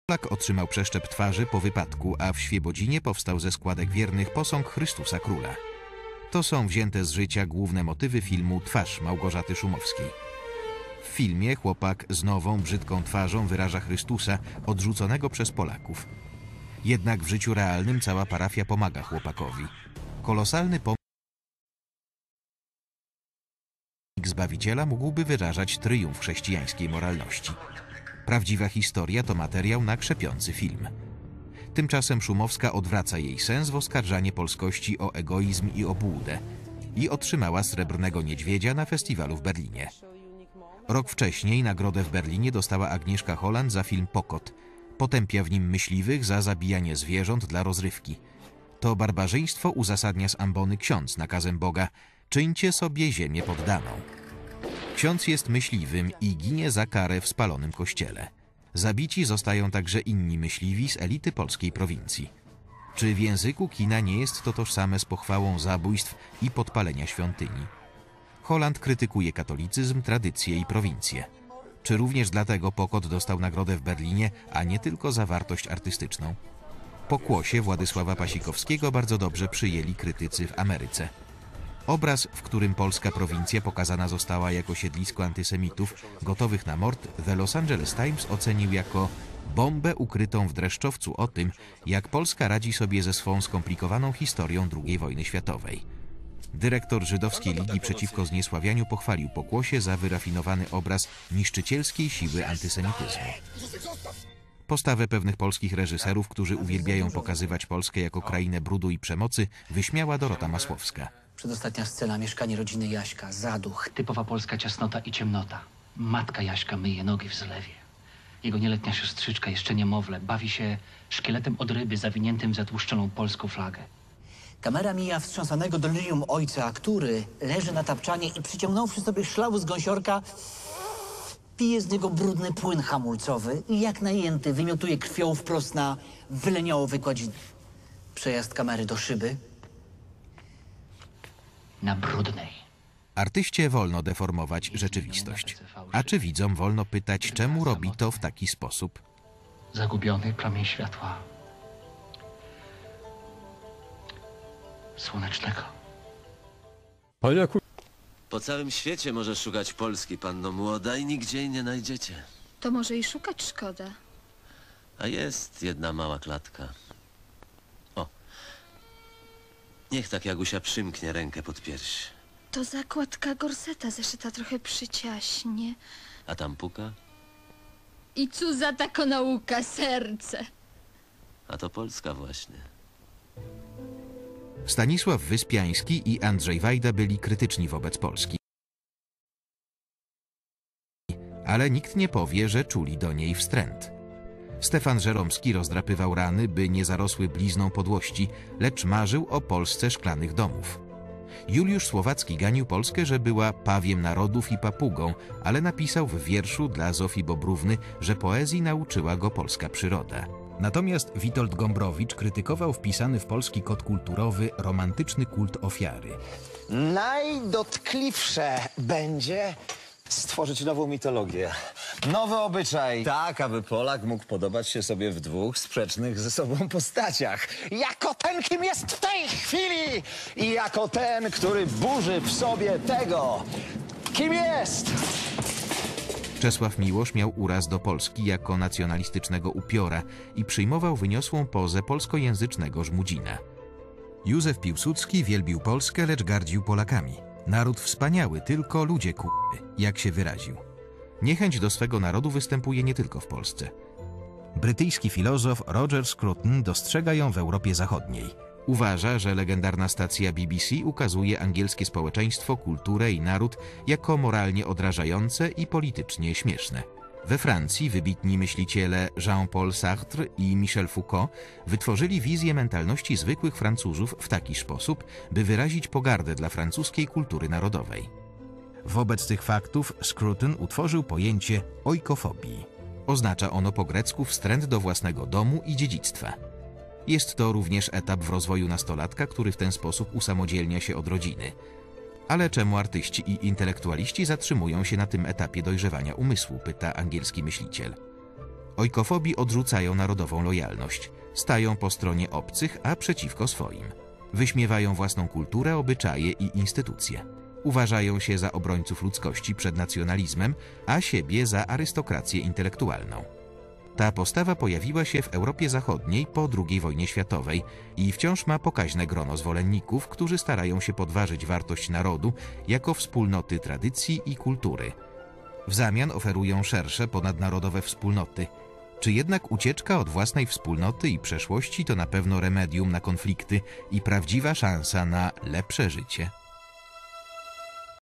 Polak otrzymał przeszczep twarzy po wypadku, a w Świebodzinie powstał ze składek wiernych posąg Chrystusa Króla. To są wzięte z życia główne motywy filmu Twarz Małgorzaty Szumowskiej. W filmie chłopak z nową, brzydką twarzą wyraża Chrystusa odrzuconego przez Polaków. Jednak w życiu realnym cała parafia pomaga chłopakowi. Kolosalny pomysł Zbawiciela mógłby wyrażać triumf chrześcijańskiej moralności. Prawdziwa historia to materiał na krzepiący film. Tymczasem Szumowska odwraca jej sens w oskarżanie polskości o egoizm i obłudę i otrzymała Srebrnego Niedźwiedzia na festiwalu w Berlinie. Rok wcześniej nagrodę w Berlinie dostała Agnieszka Holland za film Pokot. Potępia w nim myśliwych za zabijanie zwierząt dla rozrywki. To barbarzyństwo uzasadnia z ambony ksiądz nakazem Boga: czyńcie sobie ziemię poddaną. Ksiądz jest myśliwym i ginie za karę w spalonym kościele. Zabici zostają także inni myśliwi z elity polskiej prowincji. Czy w języku kina nie jest to tożsame z pochwałą zabójstw i podpalenia świątyni? Holland krytykuje katolicyzm, tradycje i prowincję. Czy również dlatego Pokot dostał nagrodę w Berlinie, a nie tylko za wartość artystyczną? Pokłosie Władysława Pasikowskiego bardzo dobrze przyjęli krytycy w Ameryce. Obraz, w którym polska prowincja pokazana została jako siedlisko antysemitów gotowych na mord, The Los Angeles Times ocenił jako bombę ukrytą w dreszczowcu o tym, jak Polska radzi sobie ze swą skomplikowaną historią II wojny światowej. Dyrektor Żydowskiej Ligi Przeciwko Zniesławianiu pochwalił Pokłosie za wyrafinowany obraz niszczycielskiej siły antysemityzmu. Postawę pewnych polskich reżyserów, którzy uwielbiają pokazywać Polskę jako krainę brudu i przemocy, wyśmiała Dorota Masłowska. Przedostatnia scena, mieszkanie rodziny Jaśka, zaduch, typowa polska ciasnota i ciemnota. Matka Jaśka myje nogi w zlewie. Jego nieletnia siostrzyczka, jeszcze niemowlę, bawi się szkieletem od ryby zawiniętym w zatłuszczoną polską flagę. Kamera mija wstrząsanego delirium ojca, który leży na tapczanie i przyciągnąwszy sobie szlauz z gąsiorka, pije z niego brudny płyn hamulcowy i jak najęty wymiotuje krwią wprost na wyleniałą wykładzinę. Przejazd kamery do szyby na brudnej. Artyście wolno deformować rzeczywistość. A czy widzom wolno pytać, czemu robi to w taki sposób? Zagubiony promień światła słonecznego. Po całym świecie możesz szukać Polski, panno młoda, i nigdzie jej nie znajdziecie. To może i szukać szkoda. A jest jedna mała klatka. O. Niech tak Jagusia przymknie rękę pod pierś. To zakładka gorseta zeszyta trochę przyciaśnie. A tam puka? I co za taka nauka, serce? A to Polska właśnie. Stanisław Wyspiański i Andrzej Wajda byli krytyczni wobec Polski. Ale nikt nie powie, że czuli do niej wstręt. Stefan Żeromski rozdrapywał rany, by nie zarosły blizną podłości, lecz marzył o Polsce szklanych domów. Juliusz Słowacki ganił Polskę, że była pawiem narodów i papugą, ale napisał w wierszu dla Zofii Bobrówny, że poezji nauczyła go polska przyroda. Natomiast Witold Gombrowicz krytykował wpisany w polski kod kulturowy romantyczny kult ofiary. Najdotkliwsze będzie stworzyć nową mitologię. Nowy obyczaj. Tak, aby Polak mógł podobać się sobie w dwóch sprzecznych ze sobą postaciach. Jako ten, kim jest w tej chwili i jako ten, który burzy w sobie tego, kim jest. Czesław Miłosz miał uraz do Polski jako nacjonalistycznego upiora i przyjmował wyniosłą pozę polskojęzycznego Żmudzina. Józef Piłsudski wielbił Polskę, lecz gardził Polakami. Naród wspaniały, tylko ludzie jak się wyraził. Niechęć do swego narodu występuje nie tylko w Polsce. Brytyjski filozof Roger Scruton dostrzega ją w Europie Zachodniej. Uważa, że legendarna stacja BBC ukazuje angielskie społeczeństwo, kulturę i naród jako moralnie odrażające i politycznie śmieszne. We Francji wybitni myśliciele Jean-Paul Sartre i Michel Foucault wytworzyli wizję mentalności zwykłych Francuzów w taki sposób, by wyrazić pogardę dla francuskiej kultury narodowej. Wobec tych faktów Scruton utworzył pojęcie ojkofobii. Oznacza ono po grecku wstręt do własnego domu i dziedzictwa. Jest to również etap w rozwoju nastolatka, który w ten sposób usamodzielnia się od rodziny. Ale czemu artyści i intelektualiści zatrzymują się na tym etapie dojrzewania umysłu, pyta angielski myśliciel. Ojkofobi odrzucają narodową lojalność. Stają po stronie obcych, a przeciwko swoim. Wyśmiewają własną kulturę, obyczaje i instytucje. Uważają się za obrońców ludzkości przed nacjonalizmem, a siebie za arystokrację intelektualną. Ta postawa pojawiła się w Europie Zachodniej po II wojnie światowej i wciąż ma pokaźne grono zwolenników, którzy starają się podważyć wartość narodu jako wspólnoty tradycji i kultury. W zamian oferują szersze, ponadnarodowe wspólnoty. Czy jednak ucieczka od własnej wspólnoty i przeszłości to na pewno remedium na konflikty i prawdziwa szansa na lepsze życie?